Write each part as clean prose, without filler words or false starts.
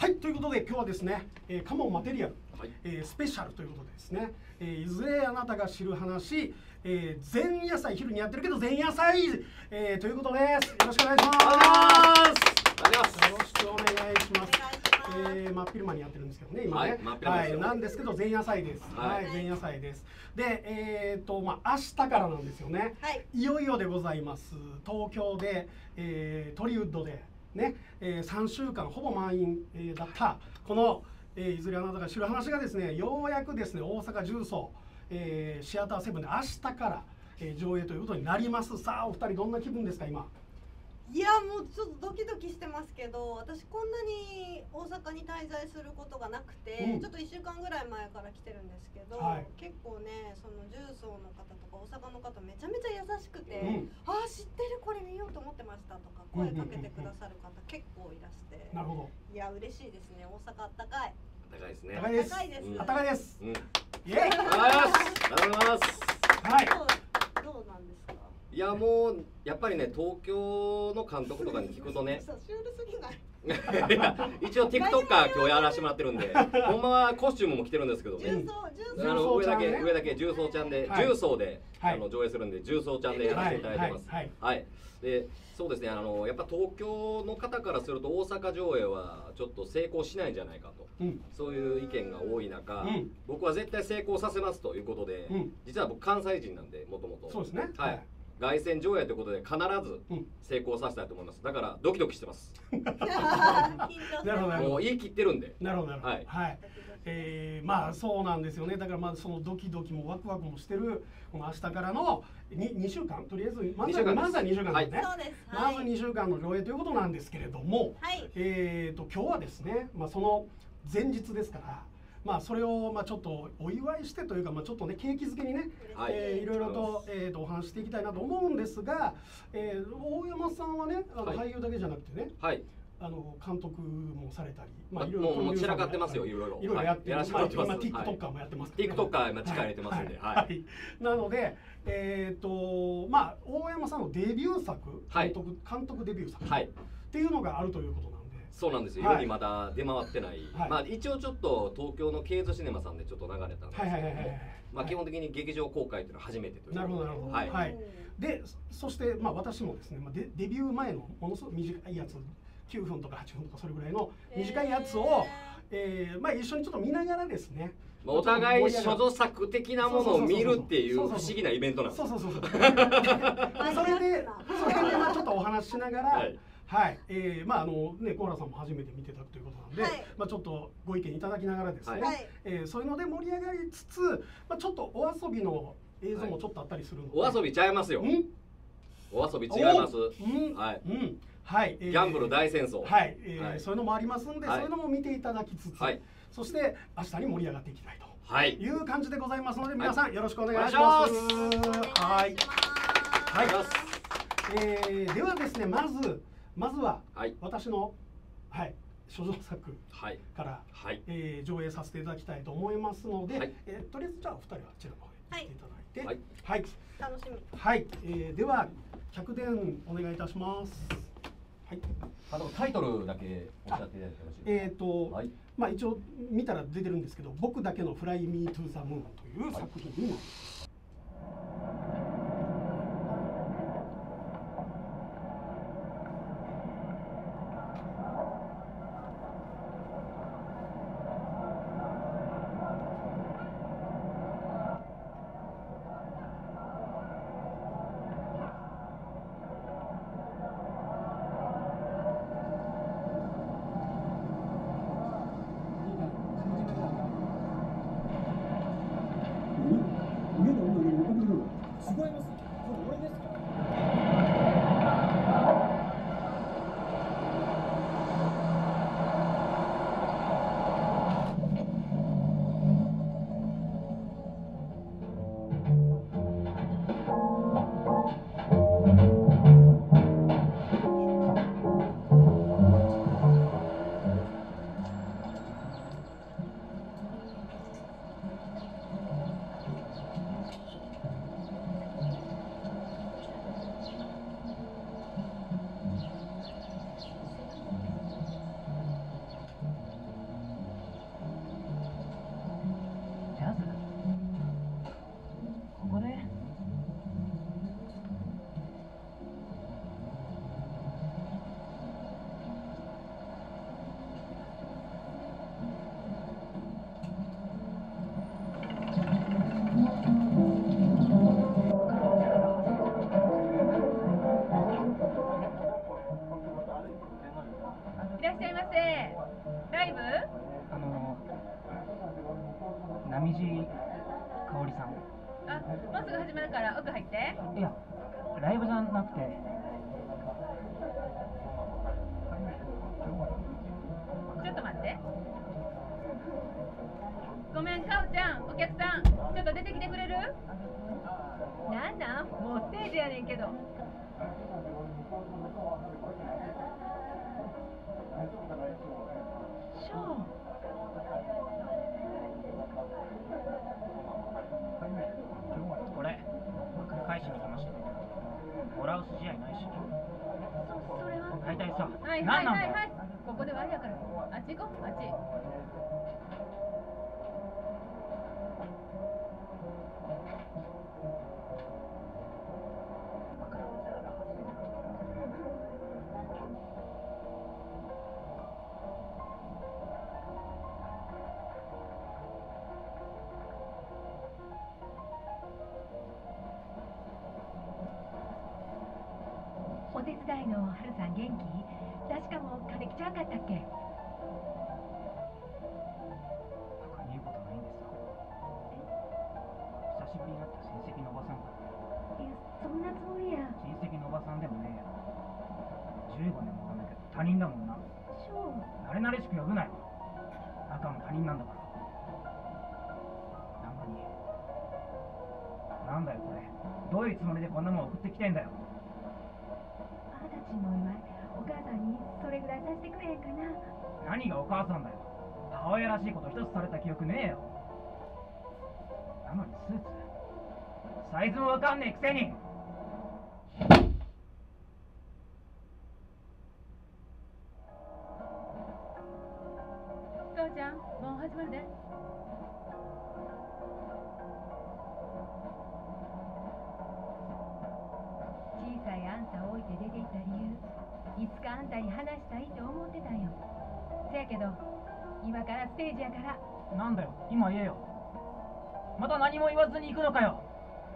はい、ということで今日はですね、カモンマテリアル、スペシャルということでですね、いずれあなたが知る話、前夜祭、昼にやってるけど前夜祭、ということです。よろしくお願いします。よろしくお願いします。真っ昼間にやってるんですけどね、今ね。はい、なんですけど前夜祭です。はい、前夜祭です。で、明日からなんですよね。いよいよでございます。東京で、トリウッドで。ね、3週間ほぼ満員、だったこの、いずれあなたが知る話がですね、ようやくですね大阪重曹、シアターセブンで明日から、上映ということになります。さあお二人どんな気分ですか今？ いやもうちょっとドキドキしてますけど、私こんなに大阪に滞在することがなくて、ちょっと1週間ぐらい前から来てるんですけど、結構ねその重曹の方とか大阪の方めちゃめちゃ優しくて、ああ知ってるこれ見ようと思ってましたとか声かけてくださる方結構いらして、 なるほど。いや嬉しいですね。大阪あったかい。 あったかいですね。 あったかいです。あったかいです。 イエーイ。ありがとうございます。 はい。 どうなんですか？ いやもうやっぱりね東京の監督とかに聞くとね、 シュールすぎない？ いや一応 TikToker 今日やらせてもらってるんで、ほんまはコスチュームも着てるんですけどね。上だけ重曹ちゃんで重曹で上映するんで重曹ちゃんでやらせていただいてます。はい。でそうですね、やっぱ東京の方からすると大阪上映はちょっと成功しないんじゃないかと、そういう意見が多い中、僕は絶対成功させますということで、実は僕関西人なんでもともと。 そうですね。 はい。凱旋上映ということで必ず成功させたいと思います。だからドキドキしてます。もう言い切ってるんで。 なるほどなるほど。はい。まあそうなんですよね。だからまあそのドキドキもワクワクもしてるこの明日からの2週間、とりあえずまずは2週間ですね。まず2週間の上映ということなんですけれども、今日はですね、まあその前日ですから。まあそれをちょっとお祝いしてというか、ちょっとね景気づけにね、いろいろとお話していきたいなと思うんですが、大山さんはね俳優だけじゃなくてね、監督もされたり、いろいろもう散らかってますよ、いろいろ。 いろいろやってます。今 TikToker もやってます。 TikToker 今力入れてますんで。 なので大山さんのデビュー作、監督デビュー作っていうのがあるということなんで。 そうなんですよ。世にまだ出回ってない。まあ一応ちょっと東京のケイズシネマさんでちょっと流れたんですけども、まあ基本的に劇場公開というのは初めてという。 なるほどなるほど。はい。でそして私もですね、デビュー前のものすごく短いやつ、9分とか8分とかそれぐらいの短いやつを一緒にちょっと見ながらですね。 お互い所蔵作的なものを見るっていう不思議なイベントなんです。 そう。それでちょっとお話しながら。はい、コーラさんも初めて見てたということなんで、ちょっとご意見いただきながらですね、そういうので盛り上がりつつ、ちょっとお遊びの映像もちょっとあったりするので、 お遊びちゃいますよ。お遊び違います。 はい、 ギャンブル大戦争。 はい、そういうのもありますんで、そういうのも見ていただきつつ、そして明日に盛り上がっていきたいという感じでございますので、皆さんよろしくお願いします。はい。ではですね、まずは私の所蔵作から上映させていただきたいと思いますので、とりあえずじゃあお二人はあちらの方へ来ていただいて、 楽しみ。 はい、では客電お願いいたします。はい。 タイトルだけおっしゃっていただいてよろしいですか？ 一応見たら出てるんですけど、僕だけのフライミートゥーザムーンという作品になります。 せ。ライブ？ 波地香織さん。 あ、もうすぐ始まるから奥入って。 いや、ライブじゃなくて。 ちょっと待って。ごめん、かおちゃん、お客さん、ちょっと出てきてくれる？なんなん？もうステージやねんけど。ショー。 これ返しに来ました。もらう筋合いないし。 それは大体さ、 はいはいはいはい、ここではあれやから、あっち行こう、あっち。 お手伝いのはるさん元気？確かもう金来ちゃうかったっけ？ 他に言うことないんですか？久しぶりに会った親戚のおばさんが。 いや、そんなつもりや。 親戚のおばさんでもねえよ。15年も会わなきゃ他人だもんな。 ショー。 慣れ慣れしく呼ぶなよ。中も他人なんだから。なのに。なんだよこれ。どういうつもりでこんなもん送ってきてんだよ。 あなたちのお祝い、お母さんにそれぐらいさせてくれへんかな。 何がお母さんだよ。母親らしいこと一つされた記憶ねえよ。なのにスーツサイズもわかんねえくせに。 父ちゃん、もう始まるで。 小さいあんたを置いて出て行った理由、いつかあんたに話したいと思ってたんよ。せやけど今からステージやから。 なんだよ、今言えよ。また何も言わずに行くのかよ。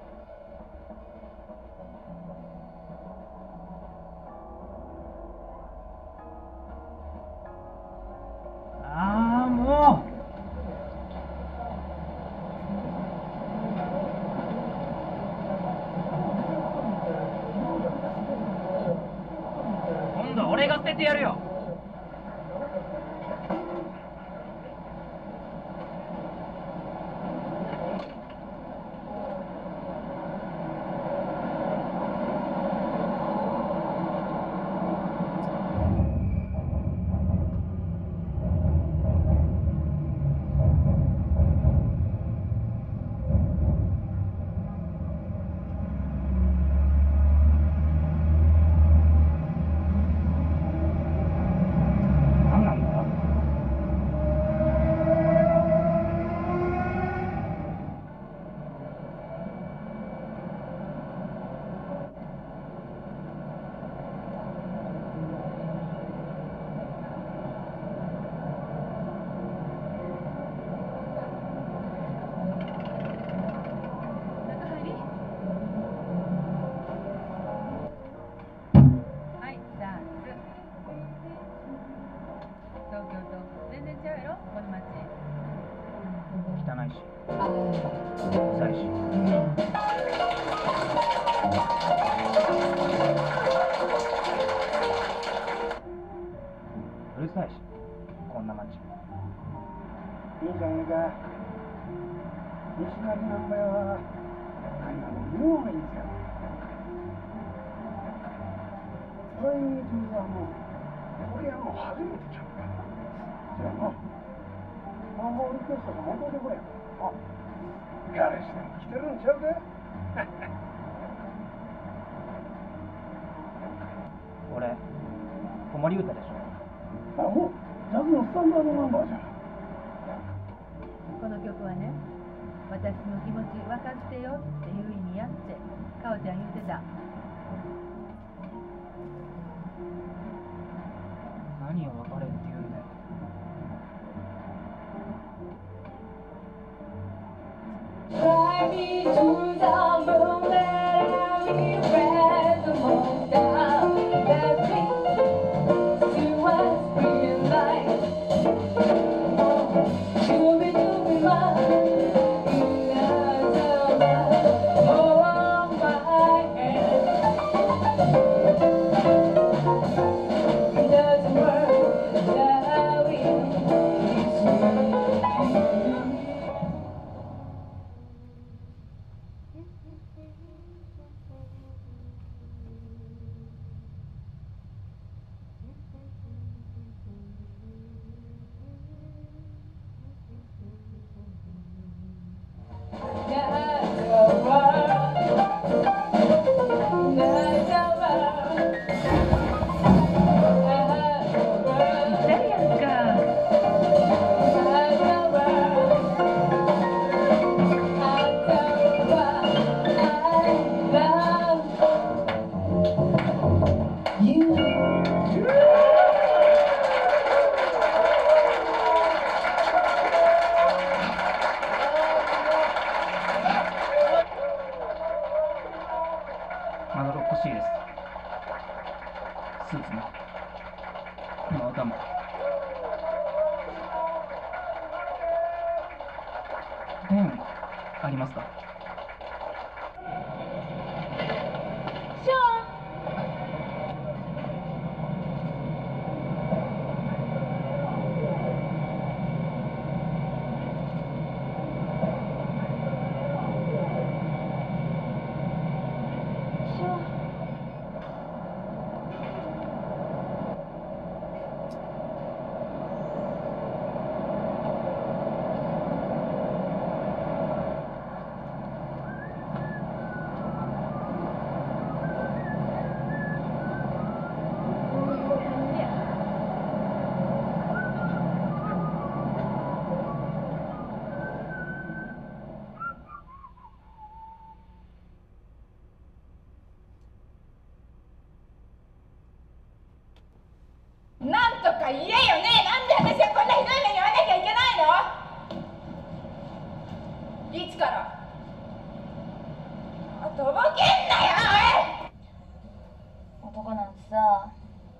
ああ、もう今度は俺が捨ててやるよ。汚いし、うざいし。うるさいし、こんな街。 いいじゃねえか。西成なんばはあんなもん言うのがいいんですよ。それに実はもうこれはもう初めてちゃうか。じゃあもう魔法リクエストが戻ってこやん。あ、彼氏でも来てるんちゃうか。 俺、子守歌でしょ。 あ、もうジャズのスタンダードナンバーじゃん。 この曲はね、私の気持ち分かってよっていう意味やってかおちゃん言ってた。 何を別れって言うんだよ。 Fly me to the moon and I'll be red among the sea. See what's real life. まどろっこしいです。スーツもこの歌も。ペンありますか？ なんとか言えよね。なんで私はこんなひどい目に遭わなきゃいけないの？いつから？とぼけんなよ男なんてさ、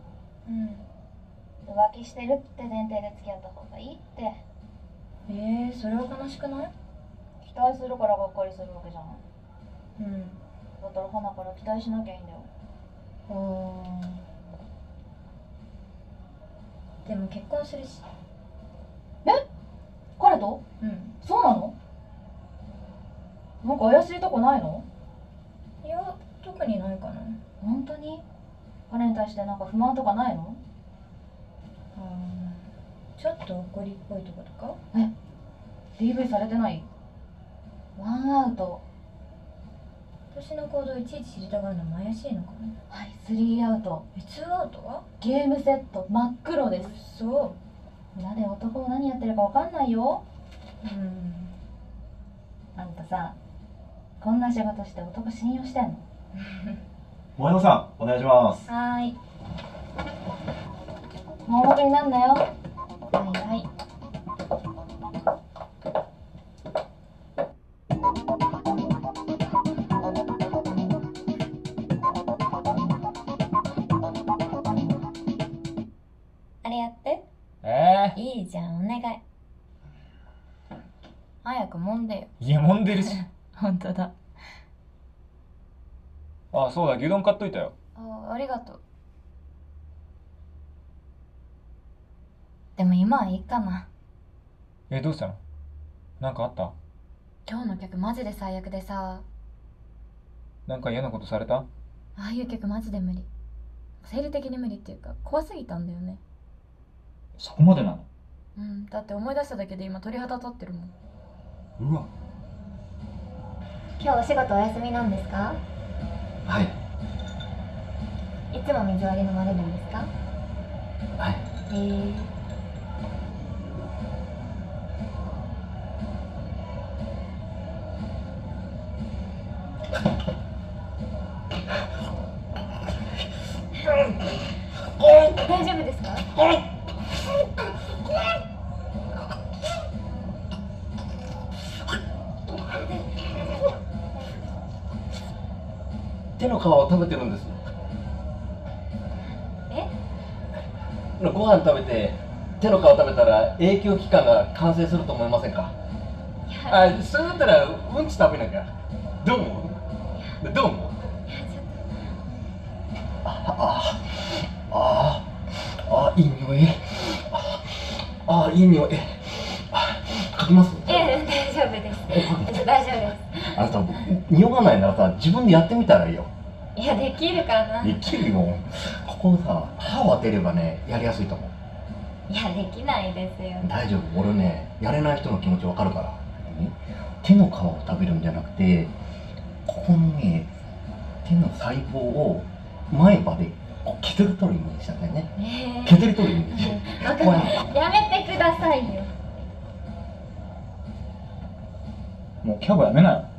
浮気してるって前提で付き合った方がいいって。 それは悲しくない？ 期待するからがっかりするわけじゃん。だったら花から期待しなきゃいいんだよ。 でも結婚するし。 彼と？そうなの？なんか怪しいとこないの？ いや、特にないかな。 本当に？彼に対してなんか不満とかないの？ ちょっと怒りっぽいとことか。 DV されてない？ワンアウト。 私の行動いちいち知りたがるのも怪しいのかな。 はい、3アウト。 2アウトは？ ゲームセット真っ黒です。 そう。 裏で男何やってるかわかんないよ。あんたさ、こんな仕事して男信用してんの？ 萌野さん、お願いします。 はーい。 盲目になんなよ。 はいはい。あれやって。いいじゃん、お願い。早く揉んでよ。 いや、揉んでるし。 本当だ。 あ、そうだ、牛丼買っといたよ。 ありがとう。でも今はいいかな。 どうしたの？なんかあった？ 今日の客マジで最悪でさ。 なんか嫌なことされた？ ああいう客マジで無理。生理的に無理っていうか怖すぎたんだよね。 そこまでなの？ だって思い出しただけで今鳥肌立ってるもん。 うわ。 今日お仕事お休みなんですか？ はい。 いつも水割り飲まれるんですか？ はい。 大丈夫ですか？ 手の皮を食べてるんです。ご飯食べて手の皮食べたら永久期間が完成すると思いませんか？それだったらうんち食べなきゃ。どう思う？どう思う？いい匂い。いい匂い。かきます？ 大丈夫です。大丈夫です。 あなた匂わないならさ、自分でやってみたらいいよ。 いや、できるかな。 できるよ。ここさ、歯を当てればね、やりやすいと思う。 いや、できないですよ。 大丈夫、俺ね、やれない人の気持ちわかるから。手の皮を食べるんじゃなくて、ここのね、手の細胞を前歯で削り取るイメージなんだよね。削り取るイメージ。 やめてくださいよ。 もうキャバやめなよ。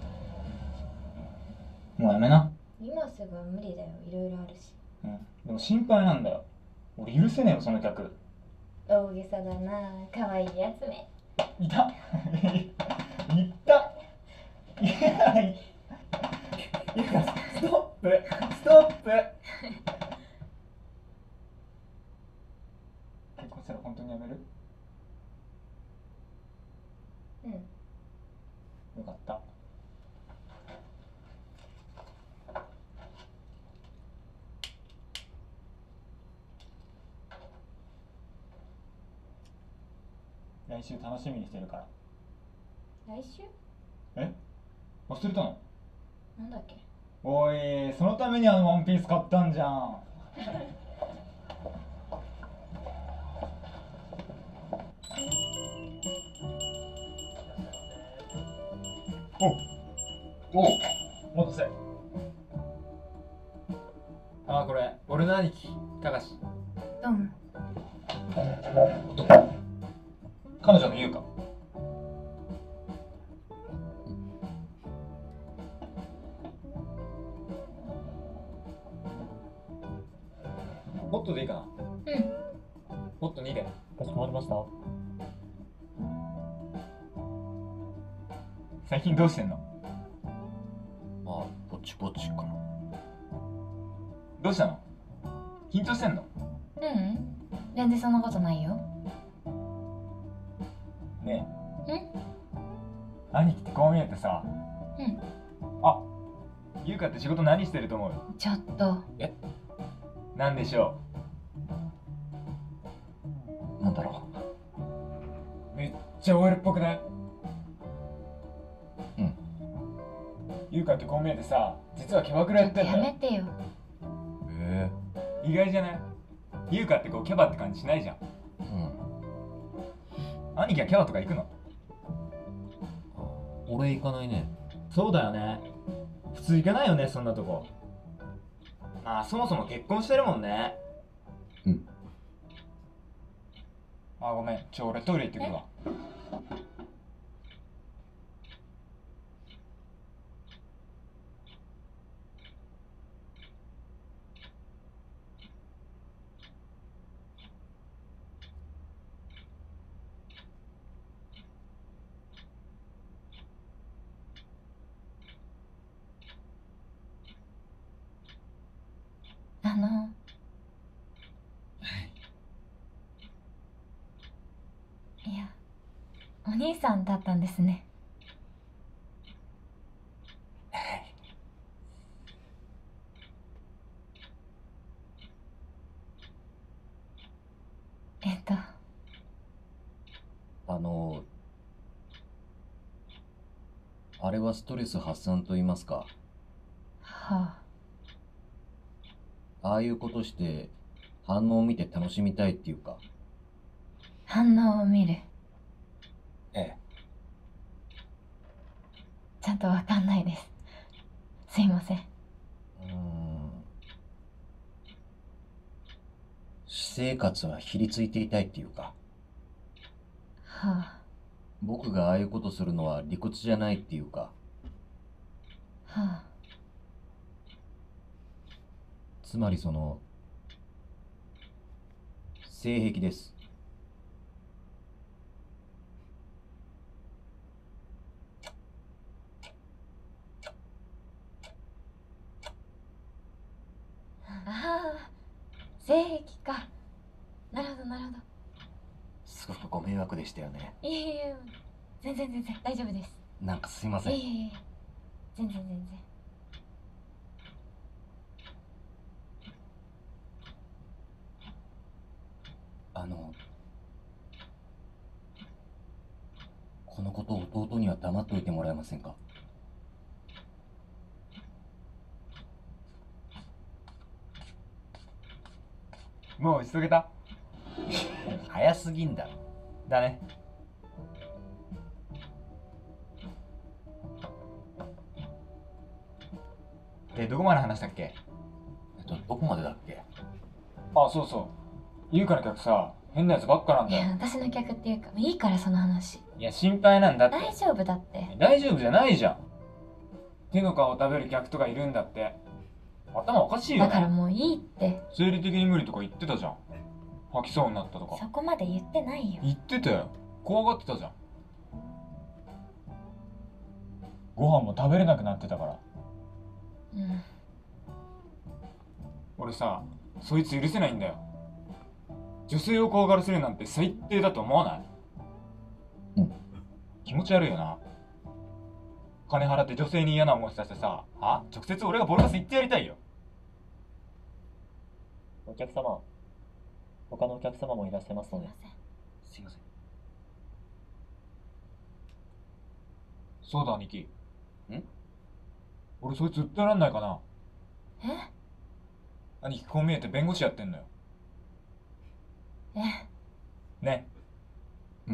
もうやめな。 今すぐは無理だよ、いろいろあるし。 でも心配なんだよ。俺許せねえよ、その客。 大げさだな、可愛いやつめ。 いたいたいやいや、ストップストップ結婚したら本当にやめる？ うん。 よかった。来週楽しみにしてるから。 来週？ 忘れたの？ なんだっけ？ おい、そのためにワンピース買ったんじゃん。お待たせ。これ俺の兄貴、たかし。 どうも。 彼女の優香。ホットでいいかな？ うん。 ホット2で。かしこまりました。最近どうしてんの？ ぼちぼちかな。 どうしたの？緊張してんの？ 全然そんなことないよ。 ねえ。兄貴ってこう見えてさ。優香って仕事何してると思う？ ちょっと。 なんでしょう？なんだろう？めっちゃ OL っぽくない？優香ってこう見えてさ、実はキャバクラやってんだよ。 やめてよ。 意外じゃない？優香ってこうキャバって感じしないじゃん。兄貴はキャバとか行くの？ 俺行かないね。 そうだよね。普通行かないよね、そんなとこ。そもそも結婚してるもんね。ごめん、俺トイレ行ってくるわ。 いや、お兄さんだったんですね。 あれはストレス発散と言いますか。 はああいうことして反応を見て楽しみたいっていうか。 反応を見る。ちゃんとわかんないです。すいません。 私生活はひりついていたいっていうか。僕がああいうことするのは理屈じゃないっていうか。つまり性癖です。 性癖か。なるほどなるほど。 すごくご迷惑でしたよね。 いえいえ、全然大丈夫です。 なんかすいません。 いえいえ、全然。 このことを弟には黙っておいてもらえませんか？ もう打ち解けた？ 早すぎんだろ。 だね。で、どこまで話したっけ？ どこまでだっけ？ あ、そうそう。優香の客さ、変なやつばっかなんだよ。 いや、私の客っていうか、いいからその話。 いや、心配なんだって。 大丈夫だって。 大丈夫じゃないじゃん。手の皮を食べる客とかいるんだって。頭おかしいよね。 だからもういいって。 生理的に無理とか言ってたじゃん。吐きそうになったとか。 そこまで言ってないよ。 言ってたよ。怖がってたじゃん。ご飯も食べれなくなってたから。 うん。 俺さ、そいつ許せないんだよ。女性を怖がらせるなんて最低だと思わない？ うん。 気持ち悪いよな。金払って女性に嫌な思いさせてさ、直接俺がボロカス言ってやりたいよ。 お客様、他のお客様もいらっしゃいますので。 すいません。 そうだ、兄貴。俺そいつ訴えらんないかな？ え？ 兄貴こう見えて弁護士やってんのよ。ね。 うん。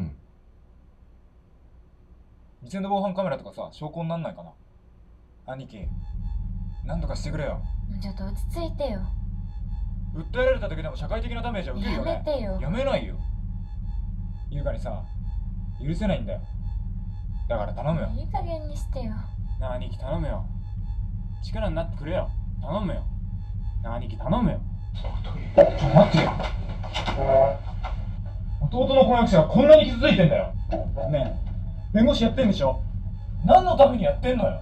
店の防犯カメラとかさ、証拠になんないかな？兄貴、なんとかしてくれよ。 ちょっと落ち着いてよ。 訴えられた時でも社会的なダメージは受けるよね。 やめてよ。 やめないよ。優香にさ、許せないんだよ。だから頼むよ。 いい加減にしてよ。 なあ兄貴頼むよ。力になってくれよ。頼むよ。なあ兄貴頼むよ。ちょっと待ってよ。弟の婚約者がこんなに傷ついてんだよ。ねえ、弁護士やってんでしょ？何のためにやってんのよ。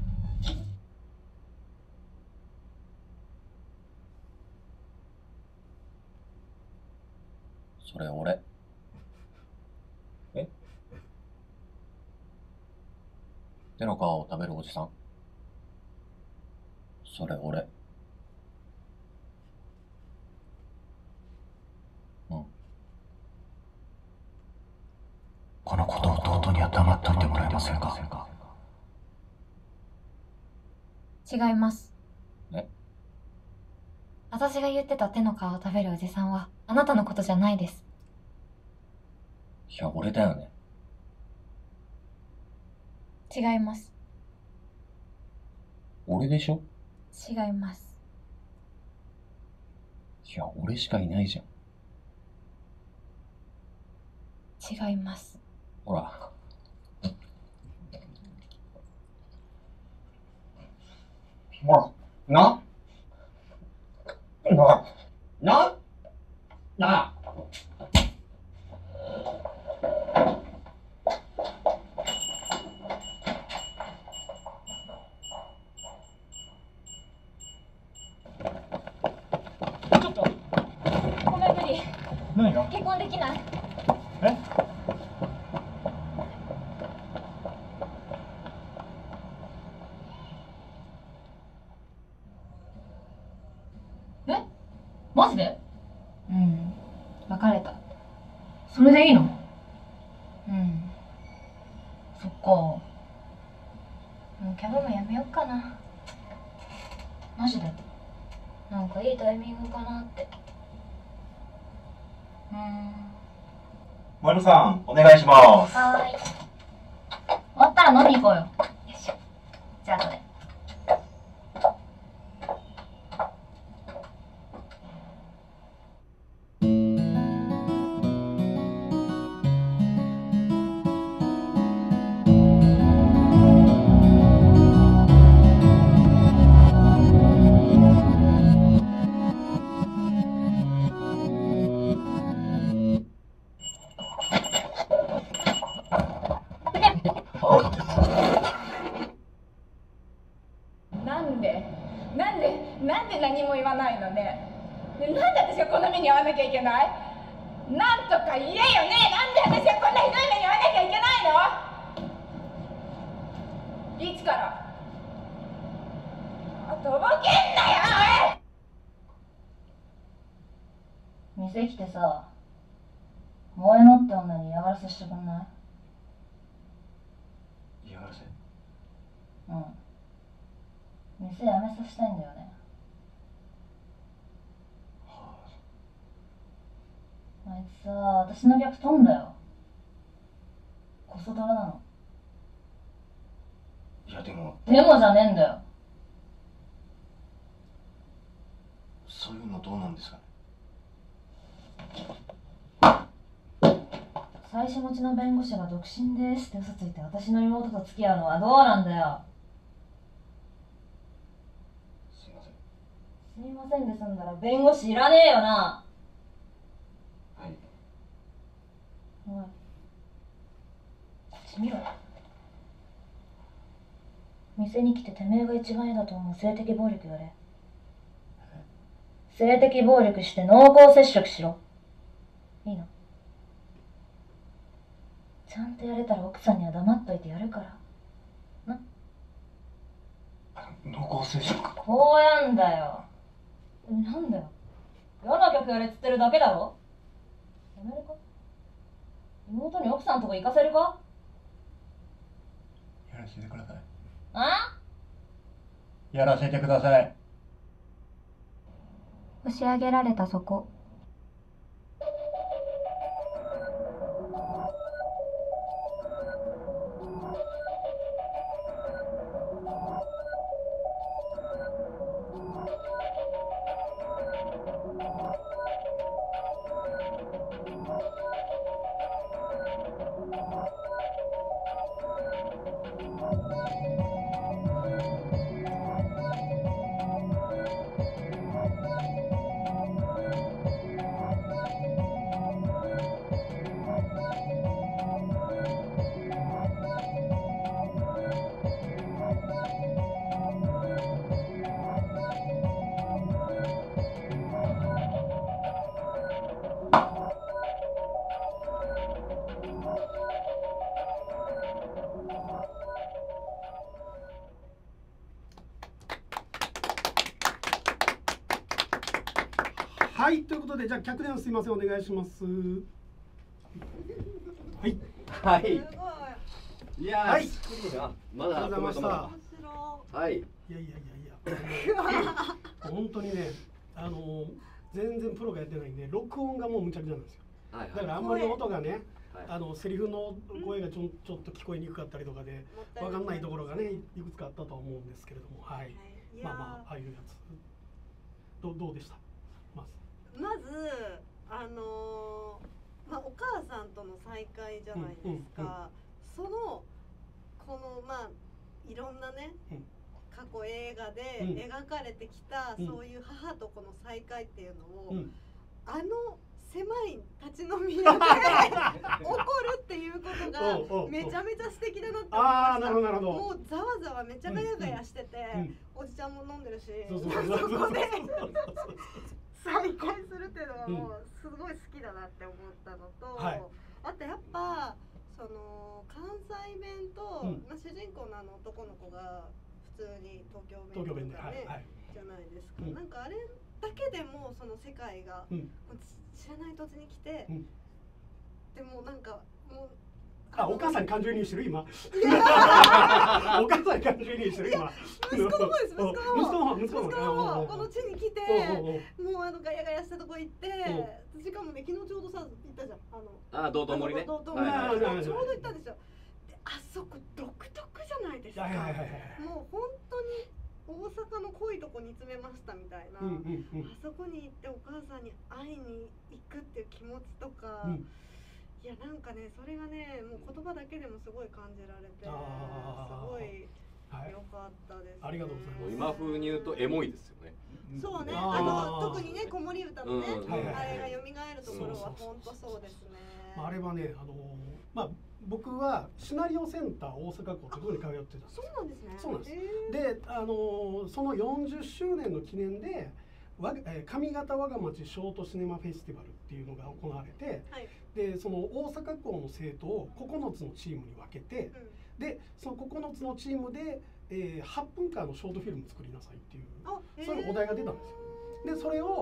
それ俺。 え？ 手の皮を食べるおじさん。それ俺。うん。このことを弟には黙っておいてもらえませんか？ 違います。 え？ 私が言ってた手の皮を食べるおじさんはあなたのことじゃないです。 いや、俺だよね。 違います。 俺でしょ？ 違います。 いや、俺しかいないじゃん。違います。 ほら。なちょっとごめん、無理。 何が？ 結婚できない？ え？ マジで？うん、別れた。それでいいの？うん。そっか。もうキャバもやめよっかな。マジで？なんかいいタイミングかなって。 萌野さん、お願いします。 はーい。終わったら飲み行こうよ。よいしょ。じゃあ後で。 なんで何も言わないのね。なんで私がこんな目に遭わなきゃいけない？なんとか言えよね。 生きてさ、萌えのって女に嫌がらせしてくんない？ 嫌がらせ？ うん。店辞めさせたいんだよね。あいつさ、私の逆飛んだよ。コソ泥なの。 いやでもじゃねえんだよ。 そういうのどうなんですかね。 妻子持ちの弁護士が独身ですって嘘ついて私の妹と付き合うのはどうなんだよ。 すいません。 すいませんで済んだら弁護士いらねえよな。 はい。 おい、こっち見ろよ。店に来ててめえが一番嫌だと思う性的暴力やれ。性的暴力して濃厚接触しろ。いいの？ちゃんとやれたら奥さんには黙っといてやるからな。 濃厚接触？ こうやんだよ。なんだよ、嫌な客やれっつってるだけだろ。やめるか？妹に奥さんとこ行かせるか？ やらせてください。 あ？ やらせてください。 押し上げられたそこ。 はい、ということで、じゃあ客電すいません、お願いします。はい。 はい。いやー、 はい、 まだありがとうございました。 はい。 いや。本当にね、全然プロがやってないんで、録音がもうむちゃくちゃなんですよ。だからあんまり音がね、セリフの声がちょっと聞こえにくかったりとかで、わかんないところがね、いくつかあったと思うんですけれども、はい。まあああいうやつ。どうでした？ まずお母さんとの再会じゃないですか。このいろんなね、過去映画で描かれてきた、そういう母と子の再会っていうのを、狭い立ち飲み屋で起こるっていうことがめちゃめちゃ素敵だなって思いました。もうざわざわめちゃガヤガヤしてて、おじちゃんも飲んでるし、そこで再会するっていうのはもうすごい好きだなって思ったのと、あとやっぱその関西弁と、主人公の男の子が普通に東京弁とかね、じゃないですか。なんかあれだけでもその世界が、知らない土地に来て、でもなんかもうお母さんに感情移入してる今。お母さんに感情移入してる今。 息子の方です。息子もこの地に来て、もうガヤガヤしたとこ行って、しかもね昨日ちょうどさ行ったじゃん。 道頓堀ね。 ちょうど行ったんですよ。で、あそこ独特じゃないですか。もう本当に大阪の濃いとこに詰めましたみたいな。あそこに行ってお母さんに会いに行くっていう気持ちとか。いやなんかね、それがね、もう言葉だけでもすごい感じられて、すごい良かったですね。 ありがとうございます。 今風に言うとエモいですよね。 そうね、特にね、子守歌のね、あれが蘇るところは本当そうですね。 あれはね、僕はシナリオセンター大阪校というところに通ってたんです。 そうなんですね。 そうなんです。で、その40周年の記念で上方我が町ショートシネマフェスティバルっていうのが行われて、でその大阪校の生徒を9つのチームに分けて、でその9つのチームで、8分間のショートフィルム作りなさいっていうそういうお題が出たんですよ。でそれを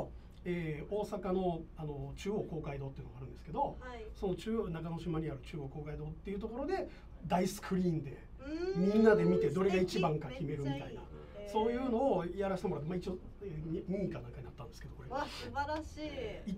大阪の中央公会堂っていうのがあるんですけど、その中野島にある中央公会堂っていうところで大スクリーンでみんなで見てどれが一番か決めるみたいな、そういうのをやらせてもらって、一応2位かなんかになったんですけど、これわ素晴らしい。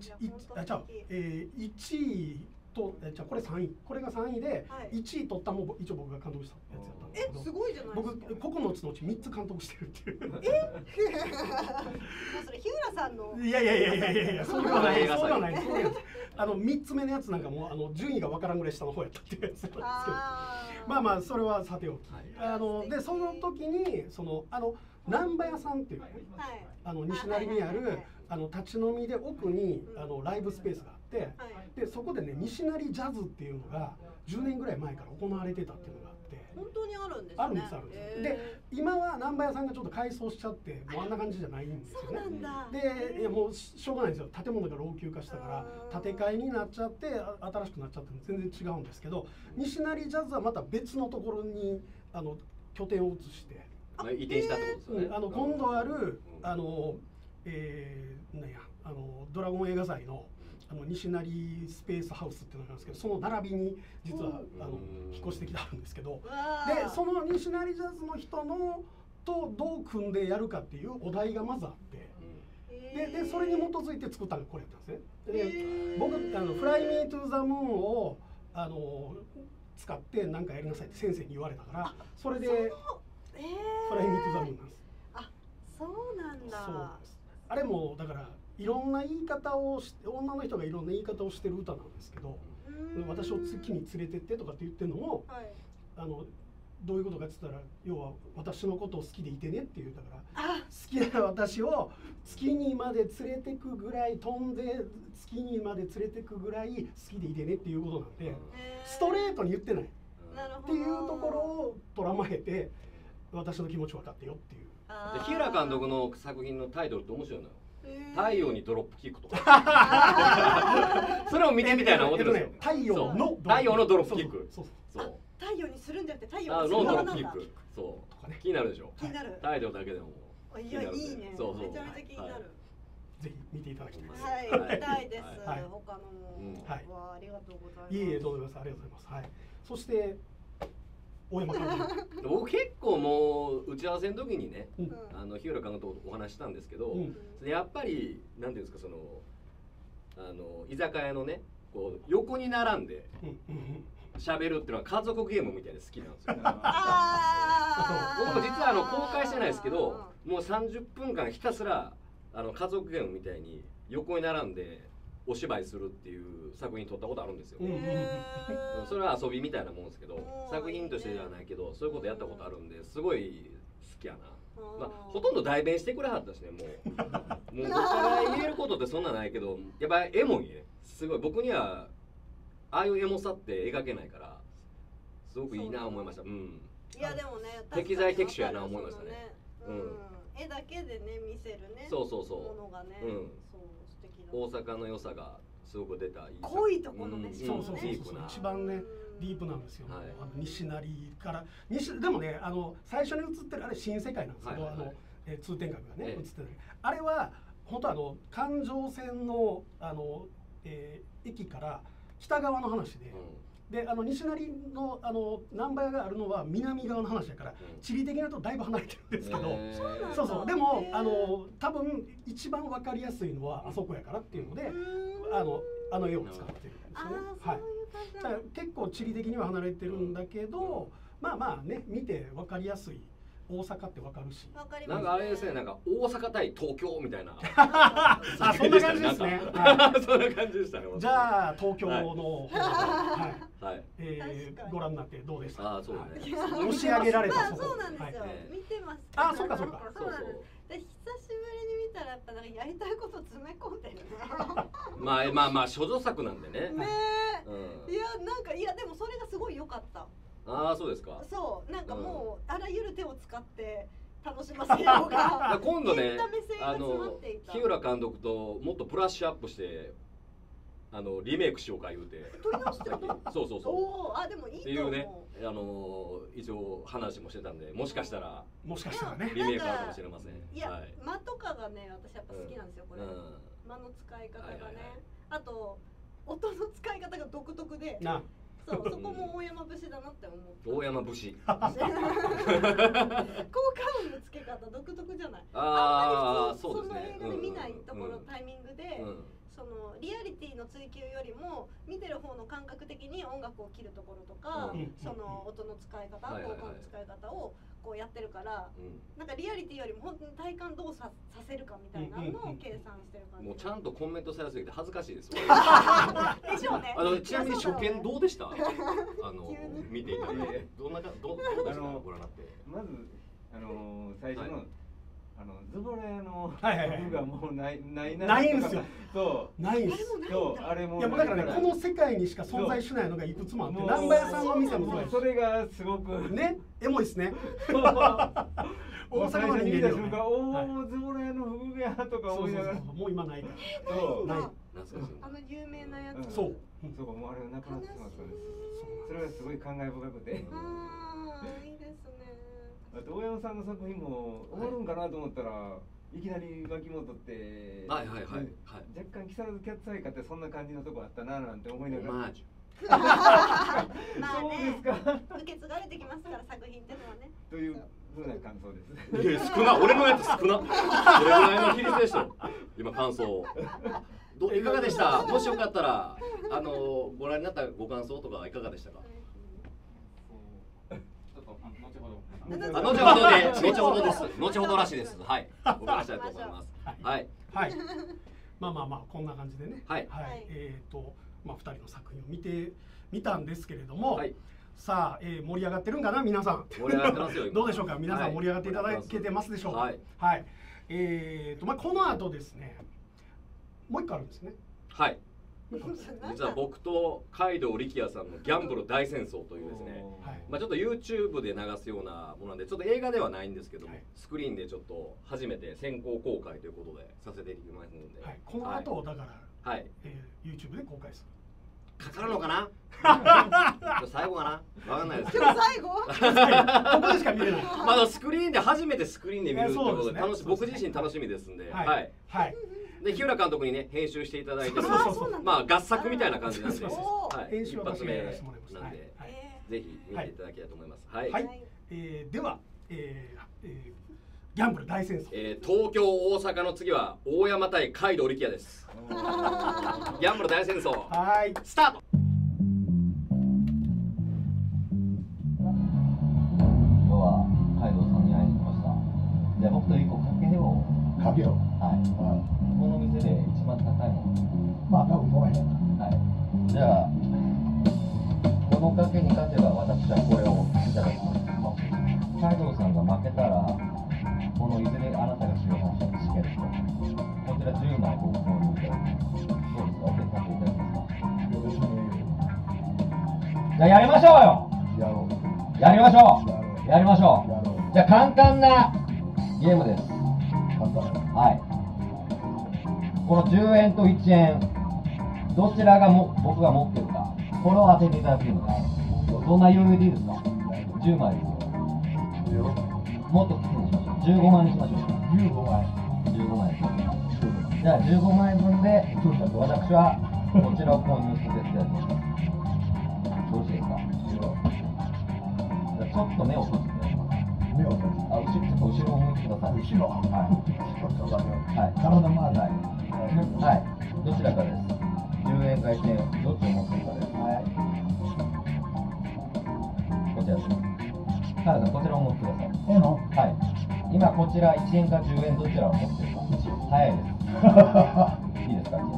1位とじゃあこれ3位、これが3位で1位取ったのも一応僕が監督したやつやったんですけど、 すごいじゃないですか。 僕9つのうち3つ監督してるっていう。もうそれ日浦さんの。 いやそうではない、そうではない。3つ目のやつなんかも順位がわからんぐらい下の方やったっていうやつなんですけど、まあそれはさておき、でその時に難波屋さんっていうね、西成にある立ち飲みで奥にライブスペースがあって、でそこでね西成ジャズっていうのが10年ぐらい前から行われてたっていうのがあって。 本当にあるんですね。 あるんです。で今は難波屋さんがちょっと改装しちゃってもうあんな感じじゃないんですよね。でもうしょうがないんですよ。建物が老朽化したから建て替えになっちゃって新しくなっちゃって全然違うんですけど、西成ジャズはまた別のところに拠点を移して移転したってことですよね。 今度あるドラゴン映画祭の西成スペースハウスっていうのがあるんですけど、その並びに実は引っ越しできてあるんですけど、でその西成ジャズの人のとどう組んでやるかっていうお題がまずあって、でそれに基づいて作ったのがこれやったんですね。で僕フライミートゥーザムーンを使って何かやりなさいって先生に言われたから、それでフライミートゥーザムーンなんです。 あ、そうなんだ。 そうです。あれもだからいろんな言い方をして女の人がいろんな言い方をしてる歌なんですけど、私を月に連れてってとかって言ってるのも、どういうことかって言ったら、要は私のことを好きでいてねっていう、だから好きな私を月にまで連れてくぐらい飛んで月にまで連れてくぐらい好きでいてねっていうことなんで、ストレートに言ってないっていうところをとらまえて、私の気持ち分かってよっていう。 で日浦監督の作品のタイトルって面白いのよ。太陽にドロップキックとかそれを見てみたいな思ってるんですよ。 太陽のドロップキック。 そう太陽にするんじゃなくて太陽のドロップキック。そう気になるでしょ。 気になる。 タイトルだけでもいやいいね。めちゃめちゃ気になる。 ぜひ見ていただきたいです。 はい、見たいです。他のもありがとうございます。 いえいえ、どうもありがとうございます。はい。そして大山監督。 僕結構もう打ち合わせの時にね、日浦監督とお話したんですけど、やっぱりなんていうんですか、居酒屋のね、こう横に並んで喋るっていうのは家族ゲームみたいで好きなんですよ。僕実は公開してないですけど、もう30分間ひたすら家族ゲームみたいに横に並んでお芝居するっていう作品撮ったことあるんですよ。それは遊びみたいなもんですけど、作品としてではないけどそういうことやったことあるんで、すごい好きやな。まあほとんど代弁してくれはったしね、もう僕から言えることってそんなないけど、やっぱりエモいね。すごい僕にはああいうエモさって描けないから、すごくいいな思いました。いやでもね、 適材適所やな思いましたね。 絵だけでね見せるね。 そうものがね。 大阪の良さがすごく出た。 濃いところね。 そう一番ねディープなんですよ。西成からでもね、最初に映ってるあれ新世界なんですけど、通天閣がね映ってる。あれは本当環状線の駅から北側の話で。で西成の難波屋があるのは南側の話だから、地理的に言うとだいぶ離れてるんですけど、そうでも多分一番分かりやすいのはあそこやからっていうので絵を使ってるんですよね。はい。だから結構地理的には離れてるんだけど、まあね見て分かりやすい。大阪ってわかるし、 なんかあれですね、なんか大阪対東京みたいなそんな感じですね。 そんな感じでしたね。 じゃあ東京のご覧になってどうでしたか。押し上げられた。 そうなんですよ。見てます。 そうか。 そうなんです。で久しぶりに見たらやっぱなんかやりたいこと詰め込んでるね。 まあ処女作なんでね。 ね。いやでもそれがすごい良かった。 そうですか。 そうなんかもうあらゆる手を使って楽しませようが今度ね、日浦監督ともっとブラッシュアップしてリメイクしようか言うて。 撮り直してる。 そう。 でもいいっていうね、一応話もしてたんで、もしかしたらねリメイクあるかもしれません。 いや間とかがね、私やっぱ好きなんですよこれ。 間の使い方がね、あと音の使い方が独特で、そう、そこも大山節だなって思う。 大山節。 効果音の付け方独特じゃない。 ああ、 そうですね。その映画で見ないところタイミングで。そのリアリティの追求よりも見てる方の感覚的に音楽を切るところとか、その音の使い方、効果の使い方をこうやってるから、なんかリアリティよりも本当に体感どうさせるかみたいなのを計算してる感じ。 もうちゃんとコメントされすぎて恥ずかしいですよ。 でしょうね。 ちなみに初見どうでした？見ていただいてどうでした？ご覧になって。 まず最初のズボラ屋の服がもうないんですよ。 そう。 ないんです。 そう、あれも。 いや、だからね、この世界にしか存在しないのがいくつもあって、南波屋さんの店もそうです。 それがすごくね、エモいですね。大阪まで見れるよね。 おお、ズボラ屋の服やとか思いながら。 もう今ないから。 そう。 ない。 有名なやつ。 そう。 そう、もうあれなくなってしまったんです。それがすごい感慨深くて。 ああ、いいですね。 大山さんの作品も終わるんかなと思ったら、いきなり牧本って若干木更津キャッツアイかってそんな感じのとこあったななんて思いながら。 まあね、受け継がれてきますから作品ってのはね。 というふうな感想です。 いや、少な、俺のやつ少な。それぐらいの比率でしたよ。今感想。いかがでした？もしよかったらご覧になったご感想とかいかがでしたか？後ほどです。後ほどらしいです。はい。お伺いしたいと思います。はい。 はい。まあこんな感じでね。 はい。 まあ2人の作品を見たんですけれども、さあ盛り上がってるんかな皆さん。 盛り上がってますよ。 どうでしょうか皆さん盛り上がっていただけてますでしょうか。はい。まあこの後ですね、もう一個あるんですね。 はい。実は僕と海道力也さんのギャンブル大戦争というですね、まあちょっと YouTube で流すようなものなんで、ちょっと映画ではないんですけども、スクリーンでちょっと初めて先行公開ということでさせていただきますので、 この後だから、YouTube で公開する。 かかるのかな？最後かな？わかんないです。 今日最後？ ここでしか見れない。 まだスクリーンで初めてスクリーンで見るということで僕自身楽しみですんで、はい。で日浦監督にね編集していただいて、まあ合作みたいな感じなんで、 編集は一発目なんで、ぜひ見ていただきたいと思います。はい。 ではギャンブル大戦争。 東京大阪の次は大山対海道力也です。ギャンブル大戦争。 はい。 スタート。 今日は海道さんに会いに来ました。じゃあ僕と一個賭けを。 賭けを。 はい。この店で一番高いもの。 まあ多分この辺。 はい。じゃあこの賭けに勝てば私はこれをいただきます。海道さんが負けたらこのいずれあなたが使用したチケット、こちら10枚ご購入いただきます。どうですか？お手伝いいただけますか？ よろしくね。 じゃあやりましょうよ。 やろう。 やりましょう。やりましょう。じゃあ簡単なゲームです。 簡単。 はい。この10円と1円、どちらが僕が持ってるか、これを当てていただくので、どんな余裕でいいですか？10枚ですよ。もっときついにしましょう。15万にしましょう。 15枚。 15枚です。じゃあ15枚分で、私はこちらを購入させていただきます。よろしいですか？じゃあちょっと目を閉じて。 目を閉じて。 ちょっと後ろを向いてください。 後ろ。はい。 はい。 体回り。 はい。どちらかです。10円か1円、どっちを持ってるかです。はい。こちらです。カナさん、こちらを持ってください。はい。今こちら1円か10円どちらを持ってるか。早いです。いいですか？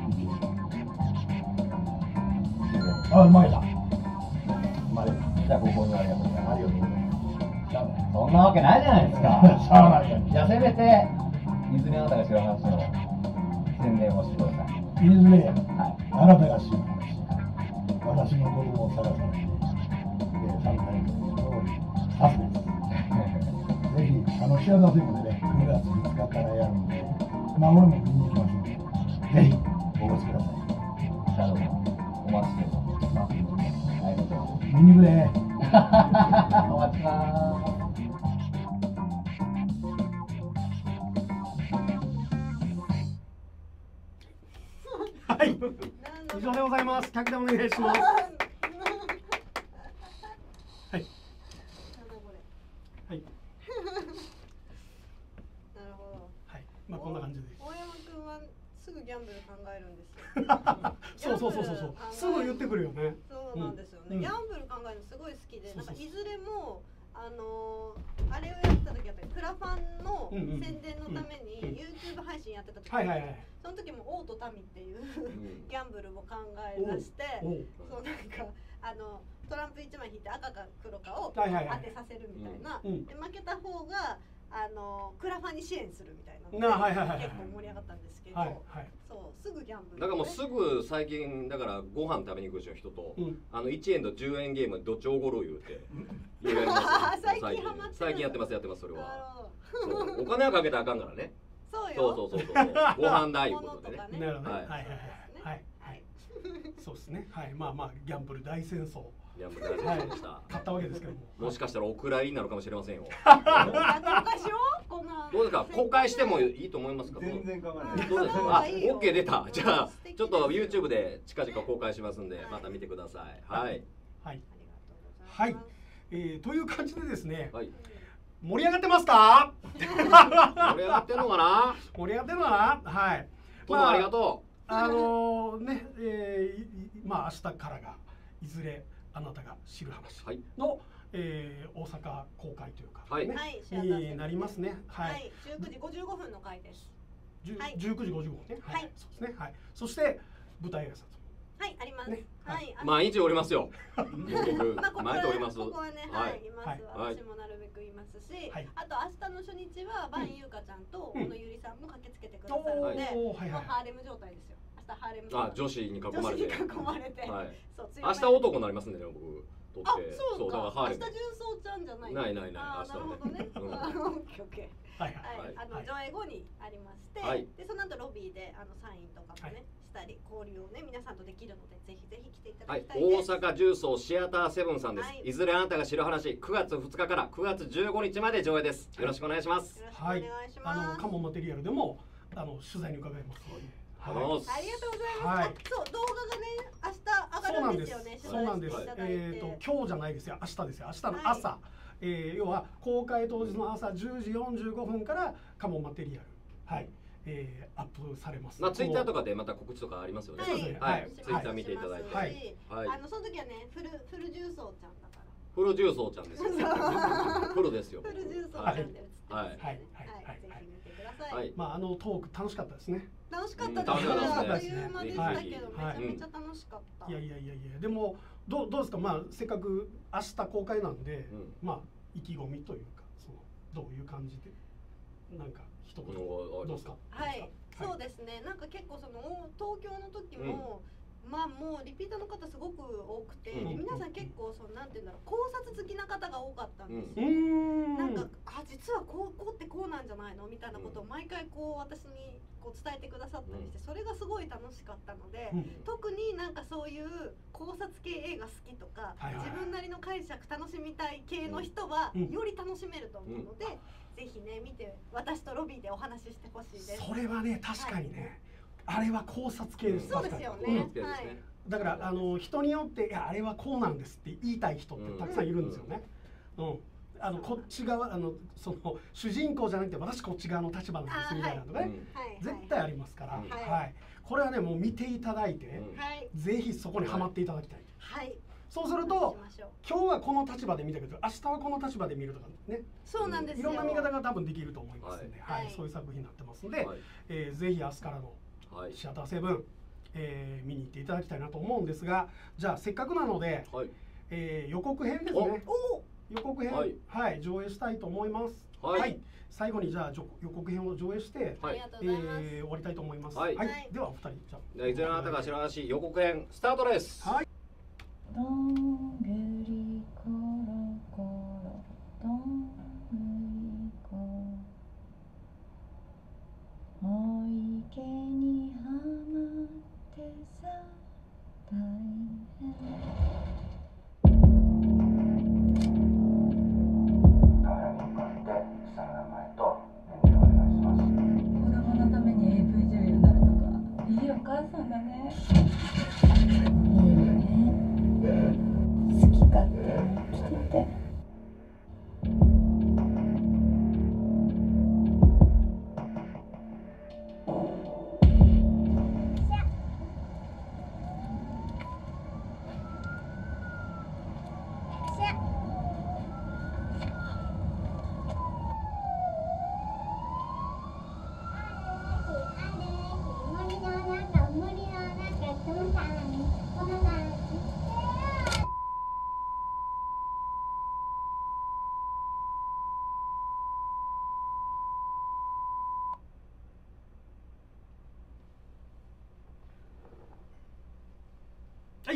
あ、うまいだ。 じゃあご購入ありがとうございます。 ありがとうございます。 そんなわけないじゃないですか。 しゃあないやん。 じゃあせめていずれあなたが知る話の宣伝をしてください。 いずれ、あなたが知る話、私の子供を探さないで、3回目の通り、サスペンス。ぜひ、幸せでもね、9月5日からやるんで、まあ、俺も見に行きますので、ぜひ、お越しください。 シャドウさん、お待ちしております。ありがとうございます。 見に来れ。 お待ちします。 以上でございます。客でお願いします。はい。はい。 なるほど。 はい。まあこんな感じで。 大山君はすぐギャンブル考えるんですよ。 そう。すぐ言ってくるよね。 そうなんですよね。ギャンブル考えるのすごい好きで、なんかいずれもあれをやった時はクラファンの宣伝のために YouTube 配信やってた時、その時も王と民っていうギャンブルを考え出して、そうなんかトランプ1枚引いて赤か黒かを当てさせるみたいな、で負けた方がクラファンに支援するみたいなので結構盛り上がったんですけど、そうすぐギャンブル。 だからもうすぐ最近だからご飯食べに行くでしょ人と、1円と10円ゲームどっちおごろう言うて言われます最近ハマってる。 最近やってますそれは。お金はかけたらあかんからね。 そうよ。 そうご飯代いうことでね。 なるほどね。はい。そうですね。はい。まあギャンブル大戦争。 ギャンブル大戦争でした。 買ったわけですけども。 もしかしたらお蔵入りになるかもしれませんよ。 公開しよう。こんな。 どうですか。公開してもいいと思いますか。 全然構わない。 どうですか。OK 出た。じゃあちょっと YouTube で近々公開しますんでまた見てください。はい。 はい。はい。という感じでですね。盛り上がってますか？ 盛り上がってんのかな？ 盛り上がってんのかな？はい。 どうもありがとう。まあ明日からがいずれあなたが知る話の大阪公開というかになりますね。 はい。19時55分の回です。 19時55分ね。はい。そうですね。はい。そして舞台挨拶。 はいあります。はい。 毎日おりますよ。僕毎日おります。 ここはねはいいます。私もなるべくいますし、あと明日の初日はバン優香ちゃんと小野ゆりさんも駆けつけてくださるので、ハーレム状態ですよ。明日ハーレム。 女子に囲まれて。 そう。 明日男になりますんでね僕。 あ、そうか。明日重曹ちゃんじゃない。 ない。 なるほどね。オッケー。はい。上映後にありまして、でその後ロビーでサインとかもねしたり交流をね皆さんとできるのでぜひぜひ来ていただきたいです。 大阪重曹シアターセブンさんです。いずれあなたが知る話9月2日から9月15日まで上映です。よろしくお願いします。 はい。 カモンマテリアルでも取材に伺いますので。 ありがとうございます。そう動画がね明日上がるんですよね。 そうなんです。今日じゃないですよ。明日ですよ。明日の朝。要は公開当日の朝10時45分からカモンマテリアルはいアップされます。 まあツイッターとかでまた告知とかありますよね。はい。ツイッター見ていただいて。はい。 その時はねフル重曹ちゃんだから。 フル重曹ちゃんですよ。フルですよ。 フル重曹ちゃんで映ってます。 はい。 ぜひ見てください。 まあトーク楽しかったですね。 楽しかったですね。あっという間でしたけどめちゃめちゃ楽しかった。 いやでもどうですか。まあせっかく明日公開なんでまあ意気込みというかどういう感じでなんか一言どうですか。 はいそうですね。なんか結構東京の時もまあもうリピーターの方すごく多くて皆さん結構なんていうんだろう考察好きな方が多かったんですよ。なんか実はこうってこうなんじゃないのみたいなことを毎回私に伝えてくださったりしてそれがすごい楽しかったので特になんかそういう考察系映画好きとか自分なりの解釈楽しみたい系の人はより楽しめると思うのでぜひね見て私とロビーでお話ししてほしいです。 それはね確かにねあれは考察系です。 そうですよね。 だから人によっていやあれはこうなんですって言いたい人ってたくさんいるんですよね。こっち側主人公じゃなくて私こっち側の立場なんですみたいなのがね絶対ありますから、これはねもう見ていただいてぜひそこにはまっていただきたい。そうすると今日はこの立場で見たけど明日はこの立場で見るとかね。 そうなんですよ。 いろんな見方が多分できると思いますので、そういう作品になってますので、ぜひ明日からのシアターセブン見に行っていただきたいなと思うんですが、じゃあせっかくなので予告編ですね。予告編上映したいと思います。最後にじゃあ予告編を上映して終わりたいと思います。ではお二人じゃあいずれあなたが知らないし予告編スタートです。 どんぐりころころどんぐりこお池にはまってさ大変子供のために AV 女優になるとかいいお母さんだね。 とかって来てて。 はい。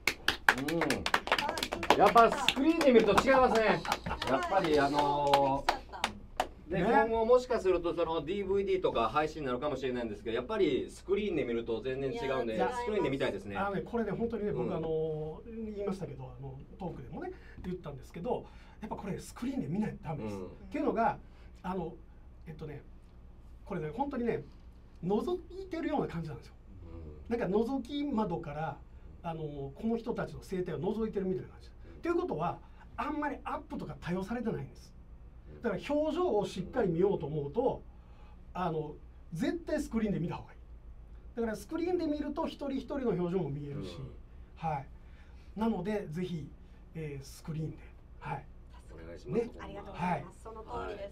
やっぱスクリーンで見ると違いますね。やっぱりで、今後もしかするとその DVD とか配信になるかもしれないんですけど、やっぱりスクリーンで見ると全然違うんで、スクリーンで見たいですね。 これね、本当にね、僕言いましたけど、トークでもね言ったんですけど、やっぱこれスクリーンで見ないとダメです。っていうのがこれね本当にね覗いてるような感じなんですよ。なんか覗き窓からこの人たちの生態を覗いてるみたいな感じ。ということはあんまりアップとか多用されてないんです。だから表情をしっかり見ようと思うと絶対スクリーンで見た方がいい。だからスクリーンで見ると一人一人の表情も見えるし、はい。なのでぜひ、スクリーンで、はい。 お願いします。 ありがとうございます。その通りです。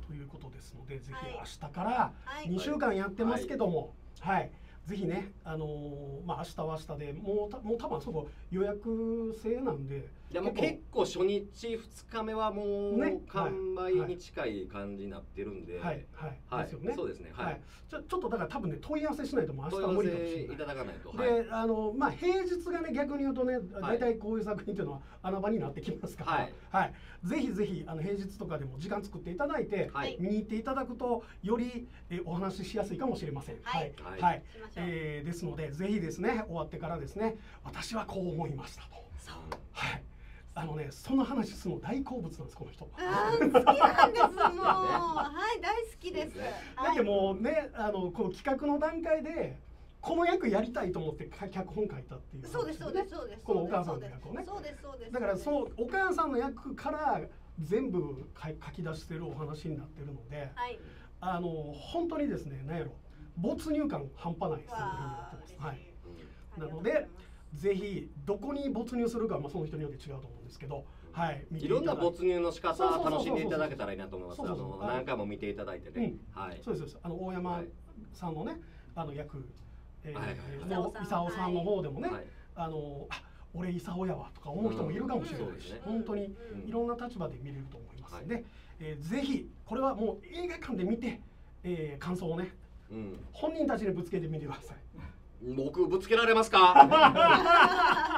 ということですので、ぜひ明日から2週間やってますけども、はい。ぜひね、明日は明日でもう多分そこ予約制なんで、 いやもう結構初日2日目はもう完売に近い感じになってるんで、 はいはいですよね。 そうですね。はい。 ちょっとだから多分ね問い合わせしないともう明日は無理かもしれない。 いただかないと。 で平日がね逆に言うとね大体こういう作品っていうのは穴場になってきますから、はい。ぜひぜひ平日とかでも時間作っていただいて見に行っていただくとよりお話ししやすいかもしれません。はいはい。ですのでぜひですね終わってからですね私はこう思いましたと。はい。その話するの大好物なんですこの人。 好きなんですもう。はい大好きです。 だってもうねこの企画の段階でこの役やりたいと思って脚本書いたっていう。 そうですそうですそうです。 このお母さんの役をね。 そうですそうです。 だからそのお母さんの役から全部書き出してるお話になってるので、本当にですね何やろ没入感半端ない作品になってます。はい。なので。ぜひどこに没入するかその人によって違うと思うんですけど、はい、 いろんな没入の仕方を楽しんでいただけたらいいなと思います。何回も見ていただいてね。はい。 そうです。大山さんのね役功さんの方でもね、俺功やわとか思う人もいるかもしれないし、本当にいろんな立場で見れると思いますので、ぜひこれはもう映画館で見て感想をね、本人たちにぶつけてみてください。 僕ぶつけられますか？はい。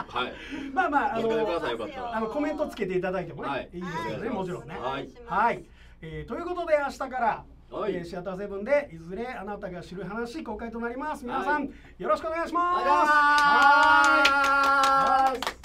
コメントつけていただいてもね、いいですよね、もちろんね。はい。ということで明日からシアターセブンでいずれあなたが知る話公開となります。皆さんよろしくお願いします。